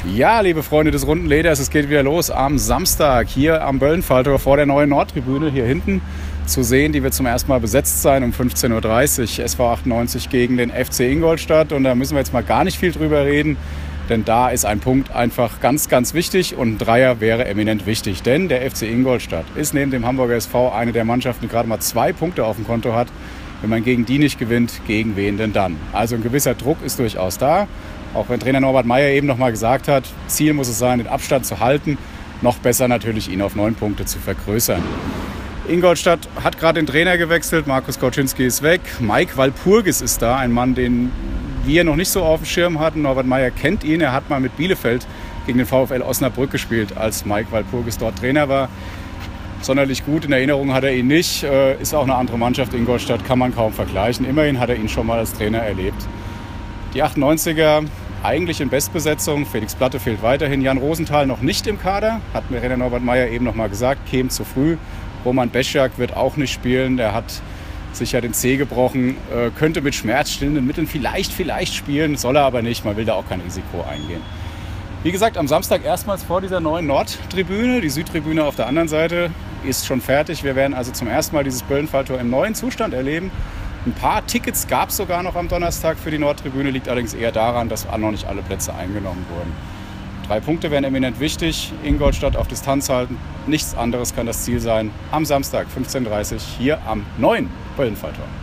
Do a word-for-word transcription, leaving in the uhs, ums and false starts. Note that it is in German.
Ja, liebe Freunde des runden Leders, es geht wieder los am Samstag hier am Böllenfalltor vor der neuen Nordtribüne hier hinten zu sehen. Die wird zum ersten Mal besetzt sein um fünfzehn Uhr dreißig. S V achtundneunzig gegen den F C Ingolstadt. Und da müssen wir jetzt mal gar nicht viel drüber reden, denn da ist ein Punkt einfach ganz, ganz wichtig und ein Dreier wäre eminent wichtig. Denn der F C Ingolstadt ist neben dem Hamburger S V eine der Mannschaften, die gerade mal zwei Punkte auf dem Konto hat. Wenn man gegen die nicht gewinnt, gegen wen denn dann? Also ein gewisser Druck ist durchaus da. Auch wenn Trainer Norbert Meyer eben noch mal gesagt hat, Ziel muss es sein, den Abstand zu halten. Noch besser natürlich, ihn auf neun Punkte zu vergrößern. Ingolstadt hat gerade den Trainer gewechselt. Markus Kauczynski ist weg. Mike Walpurgis ist da, ein Mann, den wir noch nicht so auf dem Schirm hatten. Norbert Meyer kennt ihn. Er hat mal mit Bielefeld gegen den VfL Osnabrück gespielt, als Mike Walpurgis dort Trainer war. Sonderlich gut in Erinnerung hat er ihn nicht. Ist auch eine andere Mannschaft. Ingolstadt kann man kaum vergleichen. Immerhin hat er ihn schon mal als Trainer erlebt. Die achtundneunziger eigentlich in Bestbesetzung. Felix Platte fehlt weiterhin. Jan Rosenthal noch nicht im Kader. Hat mir Trainer Norbert Meyer eben noch mal gesagt. Käme zu früh. Roman Beschak wird auch nicht spielen. Der hat sich ja den Zeh gebrochen. Äh, könnte mit schmerzstillenden Mitteln vielleicht, vielleicht spielen. Soll er aber nicht. Man will da auch kein Risiko eingehen. Wie gesagt, am Samstag erstmals vor dieser neuen Nordtribüne. Die Südtribüne auf der anderen Seite ist schon fertig. Wir werden also zum ersten Mal dieses Böllenfalltor im neuen Zustand erleben. Ein paar Tickets gab es sogar noch am Donnerstag für die Nordtribüne, liegt allerdings eher daran, dass noch nicht alle Plätze eingenommen wurden. Drei Punkte wären eminent wichtig, Ingolstadt auf Distanz halten, nichts anderes kann das Ziel sein. Am Samstag fünfzehn Uhr dreißig hier am neuen Böllenfalltor.